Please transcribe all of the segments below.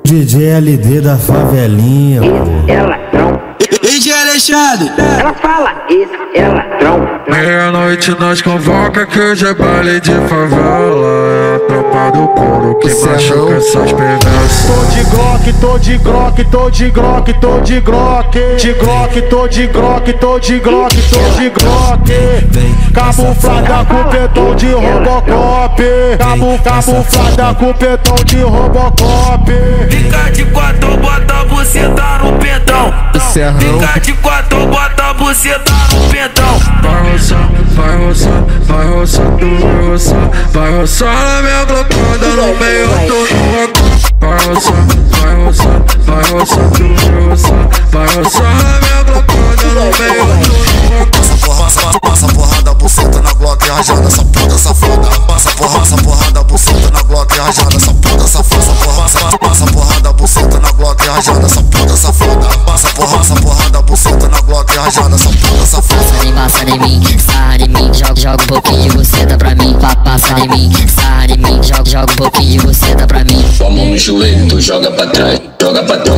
DJ LD da favelinha, pô. Ela não. DJ Alexandre. Ela fala isso, ela não. Meia-noite nós convoca que hoje é baile de favela. É a tropa do couro que machuca essas perversas. Tô de Glock, tô de Glock, tô de Glock, tô de Glock. De Glock, tô de Glock, tô de Glock, tô de Glock. Camuflada com petão de Robocop. Camuflada com petão de Robocop. Fica de quatro, bota a buceta no pentão. Fica de quatro, bota a buceta no pentão. Vai roçar, vai roçar, vai roçar, tu vai roçar. Vai roçar na minha glocada no meio do vai roçar, vai roçar, vai roçar, tu vai roçar. Vai roçar na minha glocada no meio do Passa porrada, buceta na Glock, rajada essa puta safada. Passa porrada, buceta na Glock, rajada essa puta safada. Passa porrada, buceta na Glock, rajada essa puta safada. Passa porrada, buceta na Glock, rajada essa puta safada. Passa em mim, sarra em mim, joga um pouquinho, você dá pra mim. Passa em mim, sarra em mim, joga um pouquinho, você dá pra mim. Com a mão no joelho, tu joga pra trás, joga pra trás,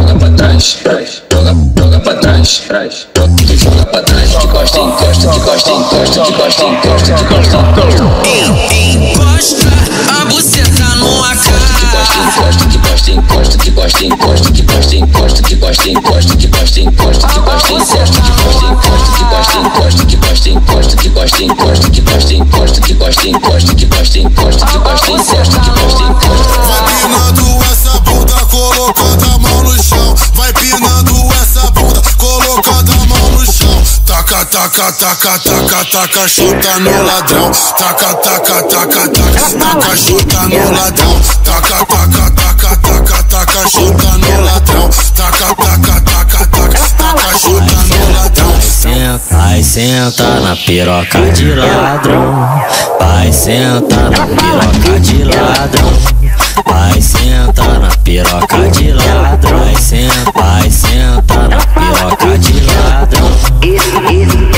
joga pra trás, tu joga pra trás, de costa em costa, de costa em costa, de costa em costa, de costa em costa. Encosta a buceta no AK. De costa em costa, de costa em costa, de costa em costa, de costa em costa, de costa em costa, de costa em costa, de costa em costa, de costa em costa, de costa em costa, de costa em costa, de costa em costa, de costa em costa, de costa em costa, de costa em costa. Vai pinando essa bunda, colocando a mão no chão. Vai pinando essa bunda, colocando a mão no chão. Taca, taca, taca, taca, taca, chuta no ladrão. Taca, taca, taca, taca, taca, chuta no ladrão. Taca, taca, taca, taca, taca, chuta no ladrão. Taca, taca, taca, taca, taca, chuta no ladrão. Vai sentar na piroca de ladrão. Vai sentar na piroca de ladrão. Vai sentar na piroca de ladrão. Vai sentar na piroca de ladrão.